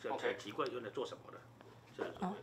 很奇怪用来做什么的？这样子。